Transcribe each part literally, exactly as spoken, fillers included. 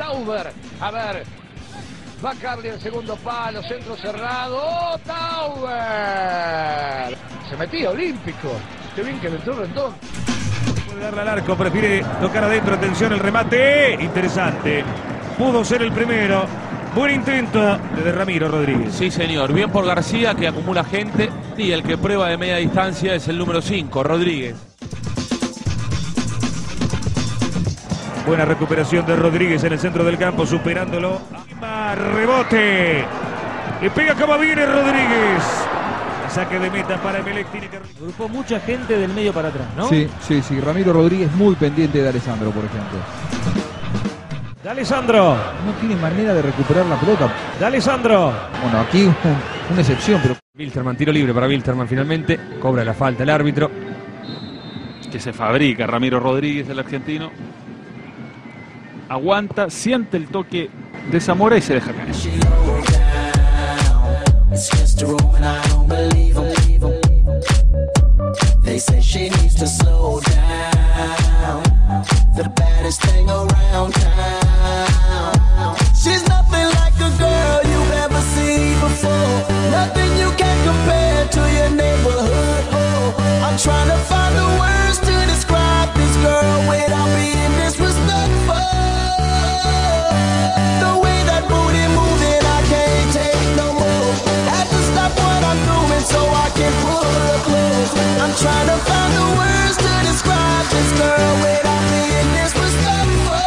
Tauber. A ver, va Carly el segundo palo, centro cerrado. ¡Oh, Tauber! Se metía olímpico. Qué bien que le entró Rendón. Puede darle al arco, prefiere tocar adentro. Atención, el remate. Interesante. Pudo ser el primero. Buen intento de Ramiro Rodríguez. Sí, señor. Bien por García, que acumula gente. Y el que prueba de media distancia es el número cinco, Rodríguez. Buena recuperación de Rodríguez en el centro del campo, superándolo. Rebote. Le pega como viene Rodríguez. Saque de meta para Emelec. Tiene que... Agrupó mucha gente del medio para atrás, ¿no? Sí, sí, sí. Ramiro Rodríguez muy pendiente de Alessandro, por ejemplo. De Alessandro. No tiene manera de recuperar la pelota. De Alessandro. Bueno, aquí un, una excepción, pero... Wilstermann, tiro libre para Wilstermann finalmente. Cobra la falta el árbitro. Que se fabrica Ramiro Rodríguez, el argentino. Aguanta, siente el toque de Zamora y se deja caer. Trying to find the words to describe this girl without being disrespectful.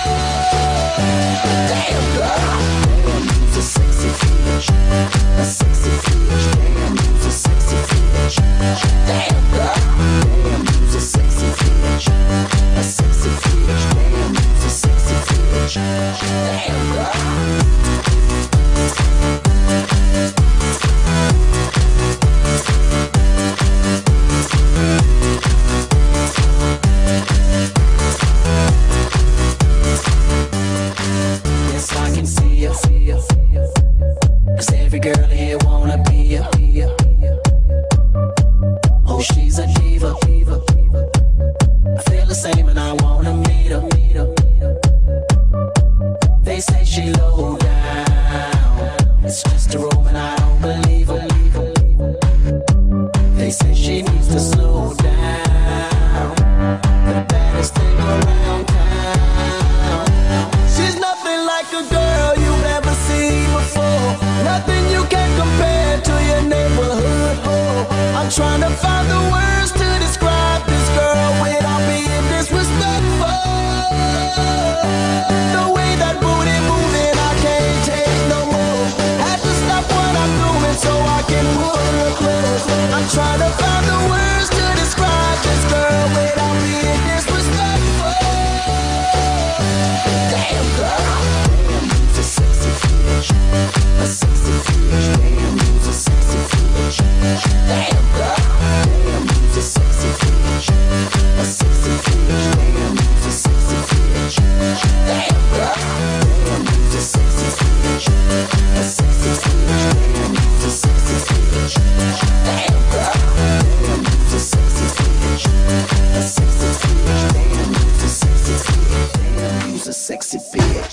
Damn girl, damn, you's a sexy bitch, a sexy bitch. Damn, you's a sexy bitch. Damn girl, damn, you's a sexy bitch, a sexy bitch. Damn, you's a sexy bitch. Damn girl. Trying to find the words to describe this girl without being disrespectful. The way that booty moving, I can't take no more. Had to stop what I'm doing so I can pull her close. I'm trying to find the words to describe this girl without being disrespectful. Damn girl, damn, you's a sexy bitch, a sexy bitch. Damn, you's a sexy bitch. Damn. Sexy bitch.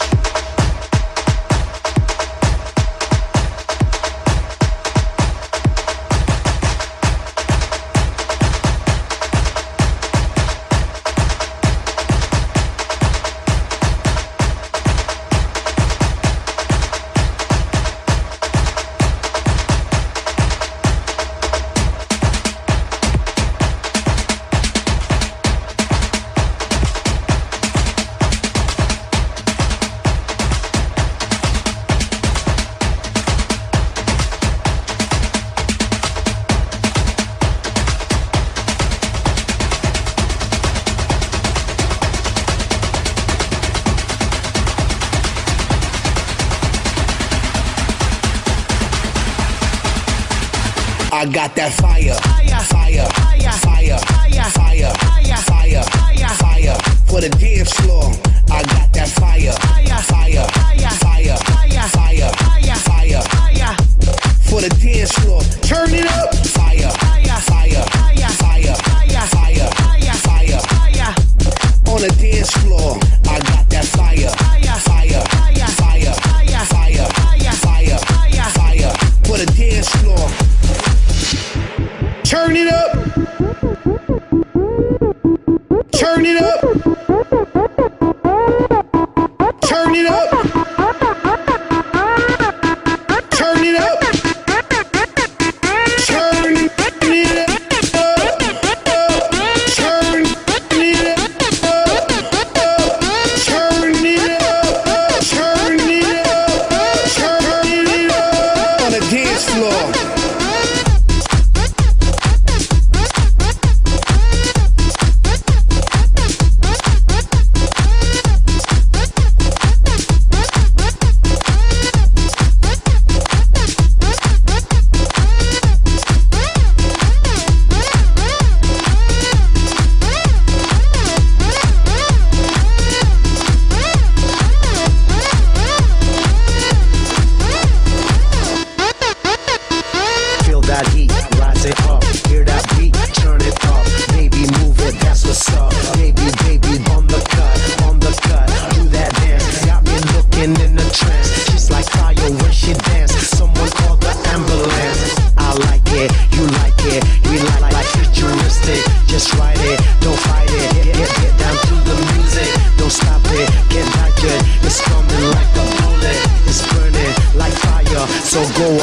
I got that fire, fire, fire, fire, fire, fire, fire for the dance floor. I got that fire, fire, fire, fire, fire, fire for the dance floor. Turn it up, fire, fire, fire, fire, fire, fire on the dance floor. I got that fire, fire,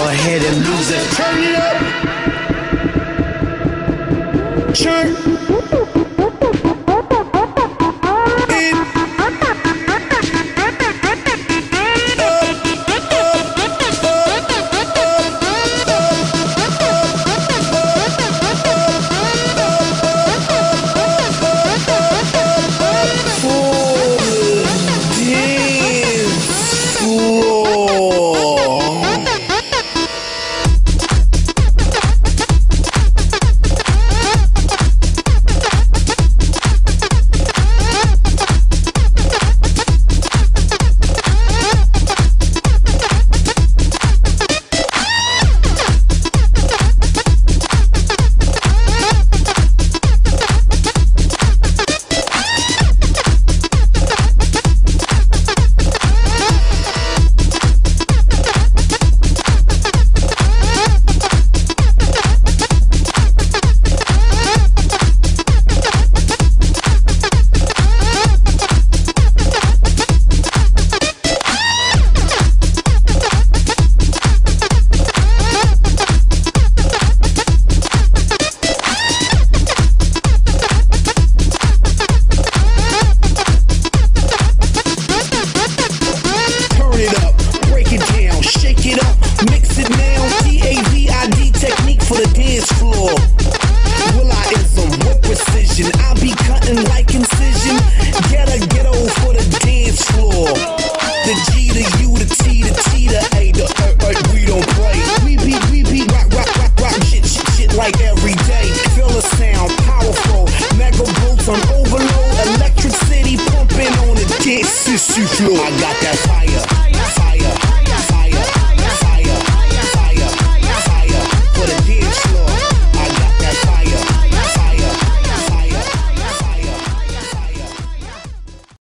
ahead and lose it. Turn it up. Turn